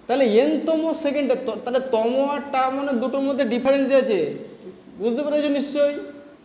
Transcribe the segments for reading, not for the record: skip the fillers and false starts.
তাহলে এনতম সেকেন্ডে, তাহলে তম আর টা মানে দুটোর মধ্যে ডিফারেন্স আছে, বুঝতে পেরেছো নিশ্চয়ই?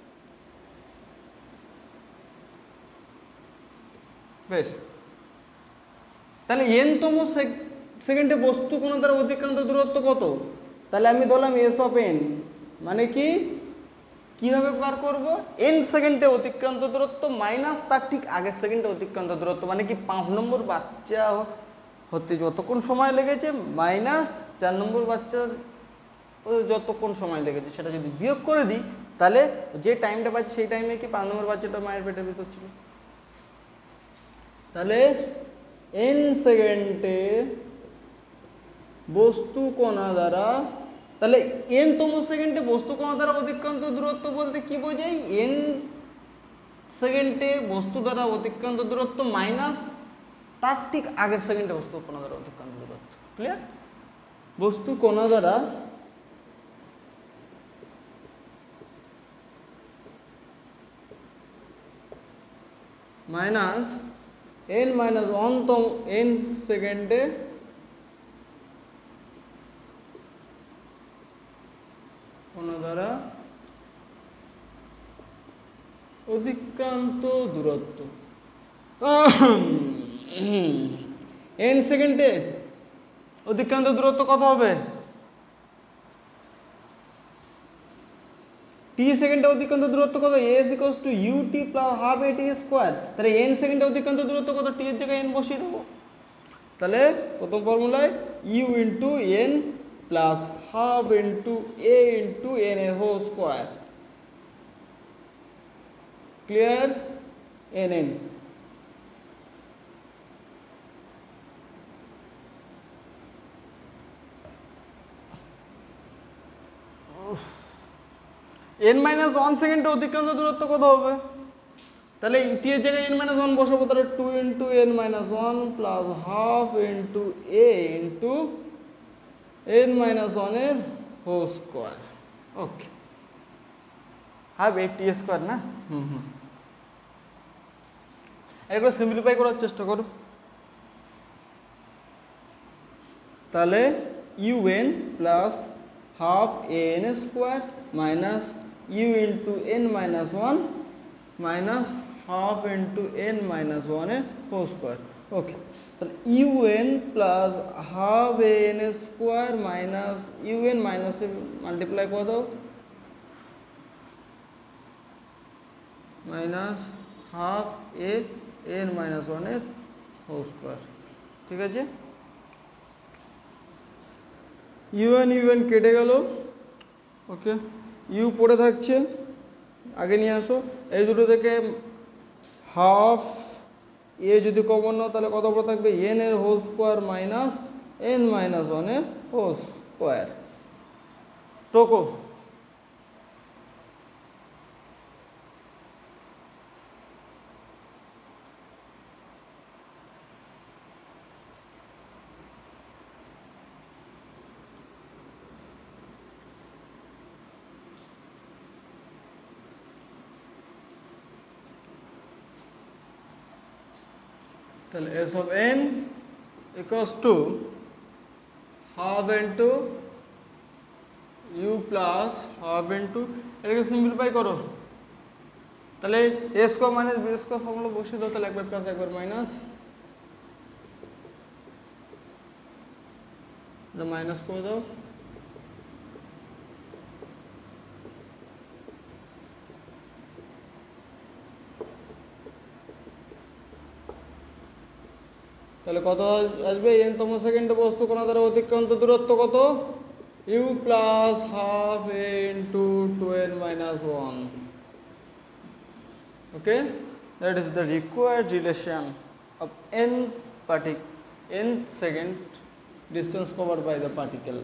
বেশ, তাহলে এনতম সেকেন্ডে বস্তু কোন দ্বারা অতিক্রান্ত দূরত্ব কত? তাহলে আমি ধরলাম এস অফ এন, মানে কি কিভাবে পার করব? এন সেকেন্ডে অতিক্রান্ত দূরত্ব মাইনাস তার ঠিক আগের সেকেন্ডে অতিক্রান্ত দূরত্ব, মানে কি 5 নম্বর বাচ্চা হতে যতক্ষণ সময় লেগেছে মাইনাস 4 নম্বর বাচ্চার যতক্ষণ সময় লেগেছে, সেটা যদি বিয়োগ করে দিই তাহলে যে টাইমটা পাচ্ছি সেই টাইমে কি 5 নম্বর বাচ্চাটা মায়ের পেটের ভিতর ছিল। তাহলে এন সেকেন্ডে বস্তু কণা দ্বারা, তাহলে এন তম সেকেন্ডে বস্তু কণা দ্বারা অতিক্রান্ত দূরত্ব বলতে কি বোঝাই? এন সেকেন্ডে বস্তু দ্বারা অতিক্রান্ত দূরত্ব মাইনাস তার ঠিক আগের সেকেন্ডে বস্তু কণা দ্বারা অতিক্রান্ত দূরত্ব। ক্লিয়ার? বস্তু কণা দ্বারা মাইনাস এন মাইনাস 1 তম এন সেকেন্ডে কণা দ্বারা অতিক্রান্ত দূরত্ব। এন সেকেন্ডে অতিক্রান্ত দূরত্ব কত হবে? টি সেকেন্ডে অতিক্রান্ত দূরত্ব কত? S equals to UT plus half AT square. তাহলে এন সেকেন্ডে অতিক্রান্ত দূরত্ব কত? টি এর জায়গায় এন বসিয়ে দেবো। তাহলে প্রথম ফর্মুলায় U into N plus half into A into N এর whole square. Clear? N N N minus 1 সেকেন্ডে অতিক্রান্ত দূরত্ব কত হবে? তাহলে টি এর জায়গায় এন মাইনাস 1 বসাবো, তাহলে 2 into N minus 1 plus half into A into N minus 1 এর whole square. Okay, half A T square না? এগুলো সিম্পলিফাই করার চেষ্টা করো। তাহলে U N plus half A N square minus U into N minus 1 minus half into N minus 1 এর whole square. Okay, তাহলে U N plus half A N square minus U N minus multiply করে দাও minus half A N minus 1 এর whole square. ঠিক আছে, UN কেটে গেল। ওকে, you পড়ে থাকছে, আগে নিয়ে আসো। এই দুটো থেকে হাফ এ যদি কমন নাও তাহলে কত পড়ে থাকবে? এন এর whole square minus N minus 1 এর হোল স্কোয়ার। টোকো তাহলে S of N equals to half into U plus half into, এটাকে সিম্পলিফাই করো। তাহলে A square minus B square formula বসিয়ে দাও। তাহলে একবার প্লাস একবার মাইনাস, মাইনাস করে দাও। তাহলে কত আসবে? এন তম সেকেন্ডে বস্তু কণা দ্বারা অতিক্রান্ত দূরত্ব কত? U plus half A into 2n minus 1. Okay, that is the required relation of n second distance covered by the particle.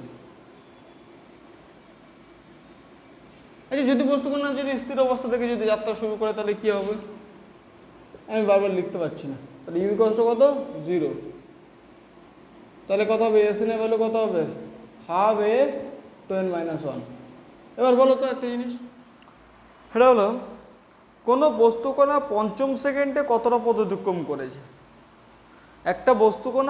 আচ্ছা, যদি বস্তু কণা যদি স্থির অবস্থা থেকে যদি যাত্রা শুরু করে তাহলে কি হবে? আমি বারবার লিখতে পারছি না। তাহলে ইউ কষ্ট কত? 0। তাহলে কত হবে? এস এর ভ্যালু কত হবে? Half A 2n minus 1। এবার বলো তো একটা জিনিস, সেটা হলো কোনো বস্তু কণা পঞ্চম সেকেন্ডে কতটা পথ অতিক্রম করেছে। একটা বস্তুকণা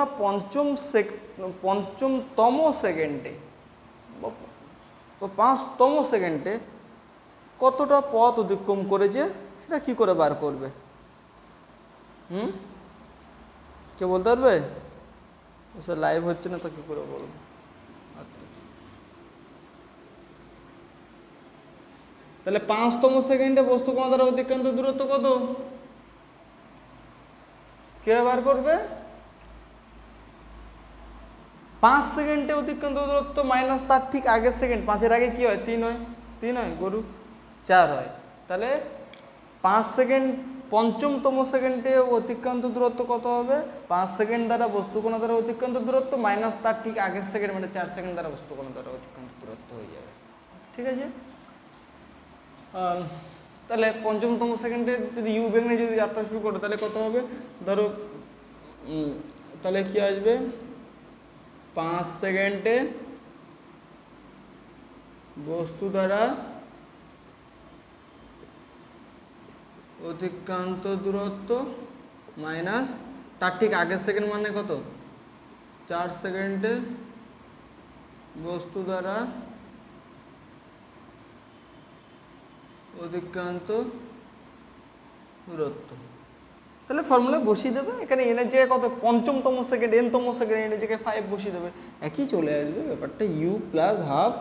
পঞ্চমতম সেকেন্ডে বা 5তম সেকেন্ডে কতটা পথ অতিক্রম করেছে সেটা কি করে বার করবে? কে বলতে পারবে? স্যার লাইভ হচ্ছে না তো কি করে বলবো? তাহলে 5তম সেকেন্ডে বস্তুকণা দ্বারা অতিক্রান্ত দূরত্ব কত? কে বার করবে? 5 সেকেন্ডে অতিক্রান্ত দূরত্ব মাইনাস তার ঠিক আগের সেকেন্ড। 5-এর আগে কি হয়? 3 হয়। 3 হয় গরু 4 হয়। তাহলে 5 সেকেন্ড পঞ্চমতম সেকেন্ডে অতিক্রান্ত দূরত্ব কত হবে? 5 সেকেন্ড দ্বারা বস্তুকণা দ্বারা অতিক্রান্ত দূরত্ব মাইনাস তার ঠিক আগের সেকেন্ড, মানে 4 সেকেন্ড দ্বারা বস্তুকণা দ্বারা অতিক্রান্ত দূরত্ব হয়ে যাবে। ঠিক আছে? তাহলে পঞ্চমতম সেকেন্ডে যদি ইউ বেগ নিয়ে যদি যাত্রা শুরু করো তাহলে কত হবে? ধরো তাহলে কি আসবে? 5 সেকেন্ডে বস্তু দ্বারা অতিক্রান্ত দূরত্ব মাইনাস তার ঠিক আগের সেকেন্ড, মানে কত? 4 সেকেন্ডে বস্তু দ্বারা অতিক্রান্ত দূরত্ব। তাহলে ফর্মুলা বসিয়ে দেবে। এখানে এনের জায়গায় কত? পঞ্চমতম সেকেন্ড, এনতম সেকেন্ড, এনের জায়গায় 5 বসিয়ে দেবে, একই চলে আসবে ব্যাপারটা। ইউ প্লাস হাফ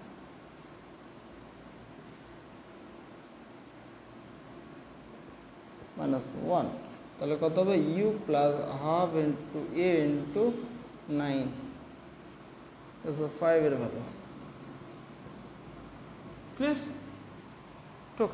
মাইনাস 1, তাহলে কত হবে? U plus half into A into 9, 5 এর ভ্যালু। ক্লিয়ার? ঠিক।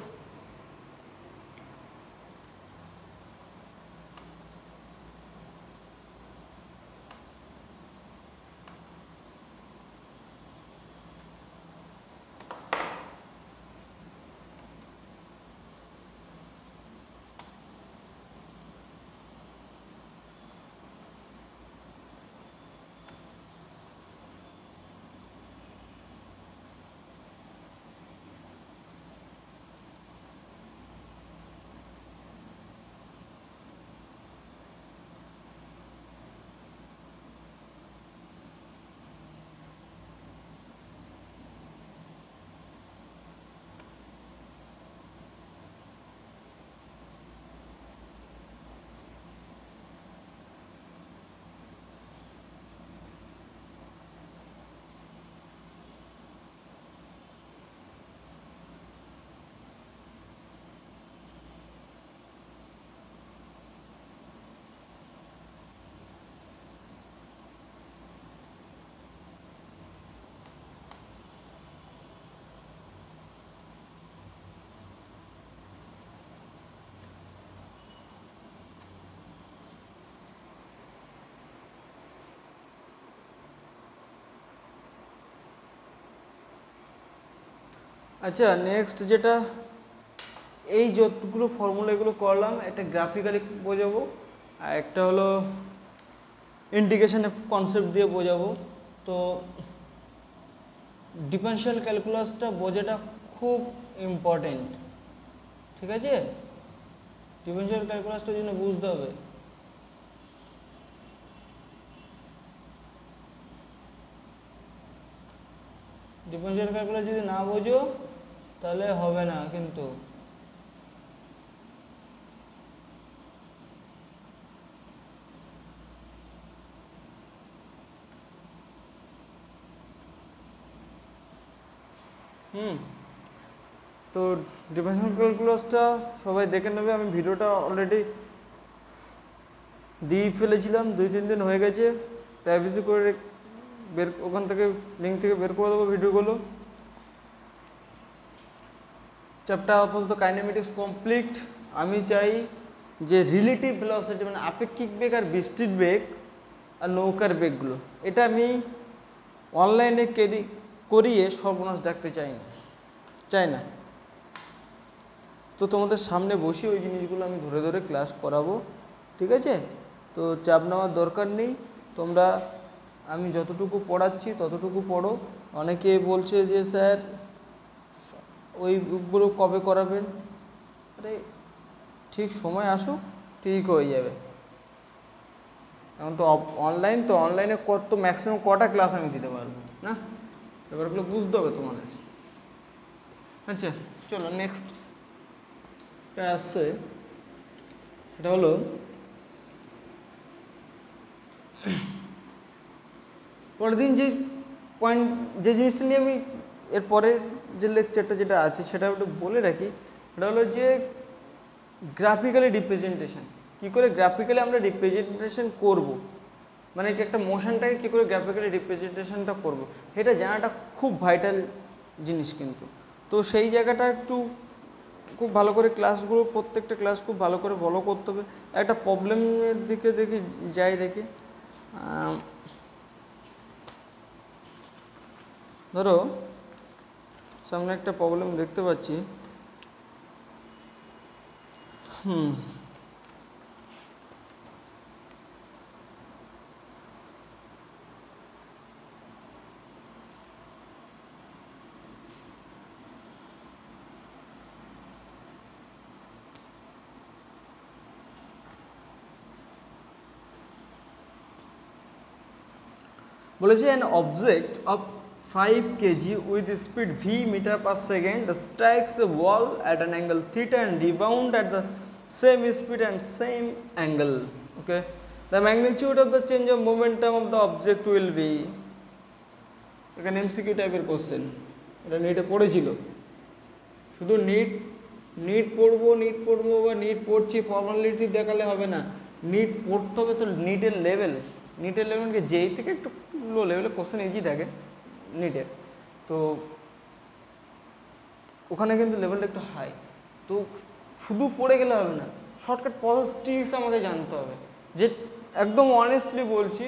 আচ্ছা, নেক্সট যেটা, এই যতগুলো ফর্মুলা এগুলো করলাম, একটা গ্রাফিক্যালি বোঝাবো, আর একটা হলো ইন্টিগ্রেশনের কনসেপ্ট দিয়ে বোঝাবো। তো ডিফারেনশিয়াল ক্যালকুলাসটা বোঝাটা খুব ইম্পর্টেন্ট। ঠিক আছে? ডিফারেনশিয়াল ক্যালকুলাসটার জন্য বুঝতে হবে। ডিফারেনশিয়াল ক্যালকুলাস যদি না বোঝো তাহলে হবে না কিন্তু। তো ডিফারেনশিয়াল ক্যালকুলাসটা সবাই দেখে নেবে। আমি ভিডিওটা অলরেডি দিয়ে ফেলেছিলাম, 2-3 দিন হয়ে গেছে। প্রাইভেসি করে ওখান থেকে লিঙ্ক থেকে বের করে দেবো ভিডিওগুলো। চ্যাপ্টার আপাতত কাইনেমেটিক্স কমপ্লিট। আমি চাই যে রিলেটিভ ভেলোসিটি, মানে আপেক্ষিক বেগ আর বিস্তৃত বেগ আর নৌকার বেগগুলো, এটা আমি অনলাইনে করিয়ে সর্বনাশ ডাকতে চাই না। তো তোমাদের সামনে বসে ওই জিনিসগুলো আমি ধরে ধরে ক্লাস করাবো। ঠিক আছে? তো চাপ নেওয়ার দরকার নেই। তোমরা আমি যতটুকু পড়াচ্ছি ততটুকু পড়ো। অনেকে বলছে যে স্যার ওইগুলো কবে করাবেন? আরে ঠিক সময় আসুক, ঠিক হয়ে যাবে। এখন তো অনলাইন, তো অনলাইনে কত ম্যাক্সিমাম কটা ক্লাস আমি দিতে পারবো না, ব্যাপারগুলো বুঝতে হবে তোমাদের। আচ্ছা চলো নেক্সট আসছে, এটা হলো পরের দিন যে পয়েন্ট, যে জিনিসটা নিয়ে আমি এরপরের যে লেকচারটা যেটা আছে সেটা একটু বলে রাখি। এটা হলো যে গ্রাফিক্যালি রিপ্রেজেন্টেশন, কী করে গ্রাফিক্যালি আমরা রিপ্রেজেন্টেশন করব, মানে কি একটা মোশনটাকে কী করে গ্রাফিক্যালি রিপ্রেজেন্টেশনটা করব, এটা জানাটা খুব ভাইটাল জিনিস কিন্তু। তো সেই জায়গাটা একটু খুব ভালো করে ক্লাসগুলো, প্রত্যেকটা ক্লাস খুব ভালো করে ফলো করতে হবে। একটা প্রবলেমের দিকে দেখি ধরো সামনে একটা প্রবলেম দেখতে পাচ্ছি, বলেছে an object of 5 kg with speed v meter per second strikes a wall at an angle theta and rebound at the same speed and same angle. Okay, the magnitude of the change of momentum of the object will be, এখানে MCQ টাইপের question, এটা নিটে পড়েছিল। শুধু NEET পড়বো বা NEET পড়ছি formality দেখালে হবে না, নিট পড়তে হবে। তো নিটের লেভেলকে যেই থেকে একটু লো লেভেলে কোশ্চেন ইজি থাকে নিটে, তো ওখানে কিন্তু লেভেলটা একটু হাই। তো শুধু পড়ে গেলে হবে না, শর্টকাট প্রসেস ট্রিক্স আমাকে জানতে হবে। যে একদম অনেস্টলি বলছি,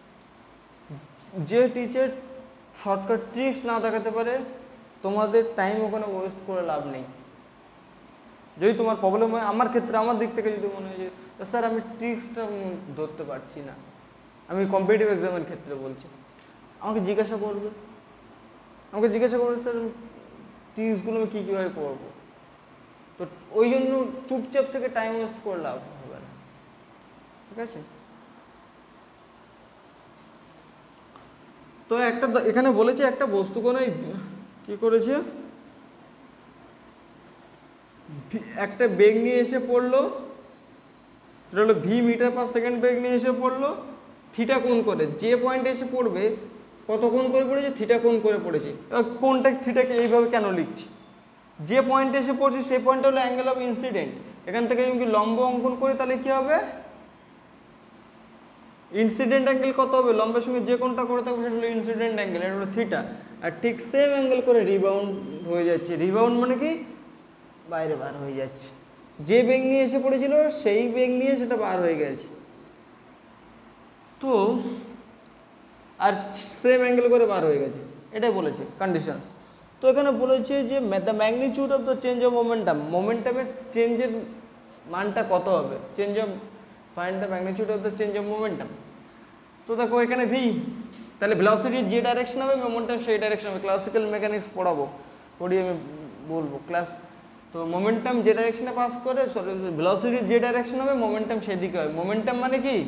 যে টিচার শর্টকাট ট্রিক্স না দেখাতে পারে তোমাদের টাইম ওখানে ওয়েস্ট করে লাভ নেই। যদি তোমার প্রবলেম হয়, আমার ক্ষেত্রে আমার দিক থেকে যদি মনে হয় যে স্যার আমি ট্রিক্সটা ধরতে পারছি না, আমি কম্পিটিটিভ এক্সামের ক্ষেত্রে বলছি, আমাকে জিজ্ঞাসা করবে স্যার ট্রিক্সগুলো আমি কীভাবে করবো। তো ওই জন্য চুপচাপ থেকে টাইম ওয়েস্ট করে লাভ হবে না, ঠিক আছে। তো এখানে বলেছে একটা বস্তু কোণে কি করেছে, একটা বেগ নিয়ে এসে পড়লো, এটা হলো ভি মিটার পার সেকেন্ড বেগ নিয়ে এসে পড়লো, থিটা কোণ করে, যে পয়েন্টে এসে পড়বে কত কোণ করে পড়েছে, থিটা কোণ করে পড়েছে। এবার কোণটা থিটাকে এইভাবে কেন লিখছি, যে পয়েন্টে এসে পড়ছে সেই পয়েন্টটা হলো অ্যাঙ্গেল অফ ইনসিডেন্ট। এখান থেকে যদি লম্ব অঙ্কন করি তাহলে কী হবে, ইনসিডেন্ট অ্যাঙ্গেল কত হবে, লম্বের সঙ্গে যে কোণটা করে থাকবে সেটা হলো ইনসিডেন্ট অ্যাঙ্গেল, এটা হলো থিটা। আর ঠিক সেম অ্যাঙ্গেল করে রিবাউন্ড হয়ে যাচ্ছে। রিবাউন্ড মানে কি, বাইরে বার হয়ে যাচ্ছে, যে বেগ নিয়ে এসে পড়েছিল সেই বেগ নিয়ে সেটা বার হয়ে গেছে। তো আর সেম অ্যাঙ্গেল করে বার হয়ে গেছে, এটাই বলেছে কন্ডিশনস। তো এখানে বলেছে যে the magnitude of the change of মোমেন্টামের চেঞ্জের মানটা কত হবে, find the magnitude of the change of momentum. তো দেখো এখানে ভি, তাহলে ভেলোসিটির যে ডাইরেকশন হবে মোমেন্টাম সেই ডাইরেকশন হবে। ক্লাসিক্যাল মেকানিক্স পড়িয়ে আমি বলবো ক্লাস। তো মোমেন্টাম যে ডাইরেকশনে পাস করে, ভেলোসিটির যে ডাইরেকশন হবে মোমেন্টাম সেদিকে হবে। মোমেন্টাম মানে কি,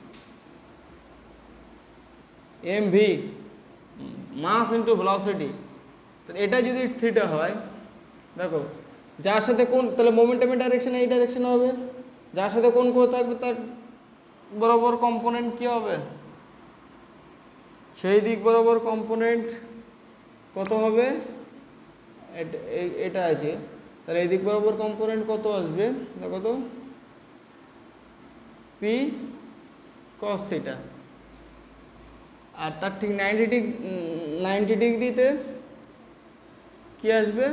M V mass into velocity. তাহলে এটা যদি থিটা হয়, দেখো যার সাথে কোন, তাহলে মোমেন্টামের ডাইরেকশনে এই ডাইরেকশনে হবে, যার সাথে কোন করে থাকবে তার বরাবর কম্পোনেন্ট কি হবে, সেই দিক বরাবর কম্পোনেন্ট কত হবে, এটা আছে। তাহলে এই দিক বরাবর কম্পোনেন্ট কত আসবে, দেখো তো, পি কস থিটা। আর তার ঠিক 90 ডিগ্রিতে কি আসবে,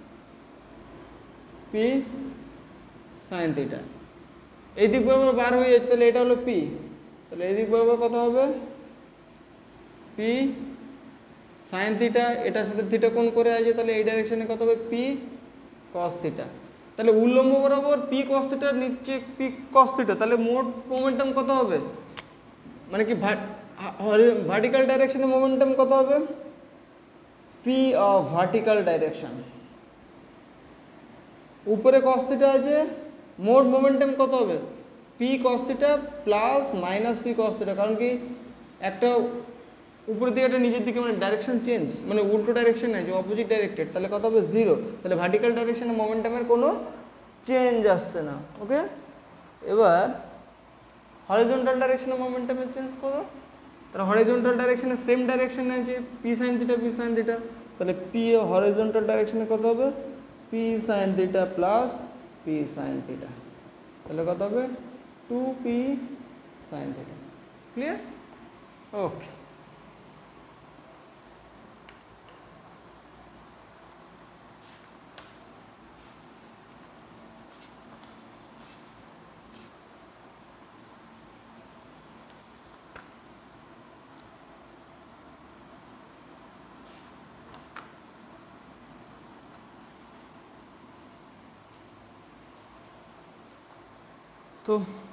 পি সাইন থিটা। এই দিক বরাবর বার হয়ে যাচ্ছে, তাহলে এটা হলো পি, তাহলে এই দিক বরাবর কত হবে, পি সাইন থিটা। এটার সাথে থিটা কোণ করে আছে, তাহলে এই ডাইরেকশনে কত হবে, পি কস থিটা। তাহলে উল্লম্ব বরাবর পি কস থিটা, নিচে পি কস থিটা, তাহলে মোট মোমেন্টাম কত হবে, মানে কি ভার্টিক্যাল ডাইরেকশনে মোমেন্টাম কত হবে, পি অফ ভার্টিক্যাল ডাইরেকশন। উপরে কস থিটা আছে, মোট মোমেন্টাম কত হবে, P P cos theta plus minus P cos theta, কারণ কি একটা উপরের দিকে একটা নিচের দিকে মানে ডাইরেকশন চেঞ্জ, মানে উল্টো ডাইরেকশন আছে, অপোজিট ডাইরেক্টেড, তাহলে কত হবে 0, তাহলে ভার্টিক্যাল ডাইরেকশনে মোমেন্টামের কোনো চেঞ্জ আসছে না। ওকে, এবার হরিজন্টাল ডাইরেকশনে মোমেন্টামের চেঞ্জ করো, তাহলে হরিজন্টাল ডাইরেকশনে সেম ডাইরেকশনে আছে P sine theta P sine theta, তাহলে পি হরিজন্টাল ডাইরেকশনে কত হবে P sine theta plus P sine theta, তাহলে কত হবে 2p সাইন থিটা। ক্লিয়ার? ওকে, তো